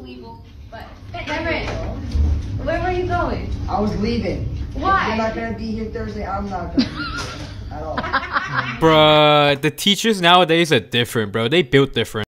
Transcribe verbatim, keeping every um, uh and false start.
evil, but Cameron, where were you going? I was leaving. Why? If you're not gonna be here Thursday, I'm not gonna be here at all. Bruh, the teachers nowadays are different, bro. They built different.